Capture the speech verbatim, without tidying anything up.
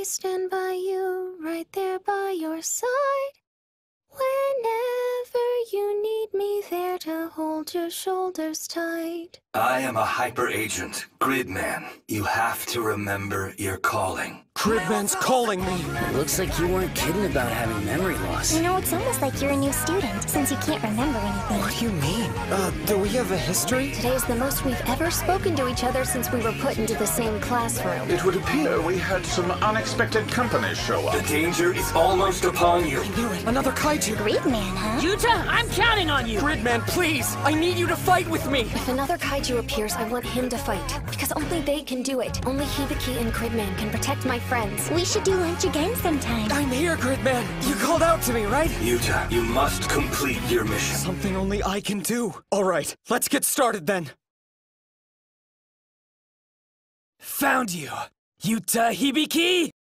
always stand by you, right there by your side. Whenever you need me, there to hold your shoulders tight. I am a hyper agent, Gridman. You have to remember your calling. Gridman's calling me. It looks like you weren't kidding about having memory loss. You know, it's almost like you're a new student, since you can't remember anything. What do you mean? Uh, do we have a history? Today is the most we've ever spoken to each other since we were put into the same classroom. It would appear we had some unexpected company show up. The danger is almost upon you. I knew it. Another kaiju. Gridman, huh? Yuta, I'm counting on you! Gridman, please! I need you to fight with me! If another kaiju appears, I want him to fight. Because only they can do it. Only Hibiki and Gridman can protect my friends. We should do lunch again sometime. I'm here, Gridman! You called out to me, right? Yuta, you must complete your mission. Something only I can do. Alright, let's get started then. Found you! Yuta Hibiki!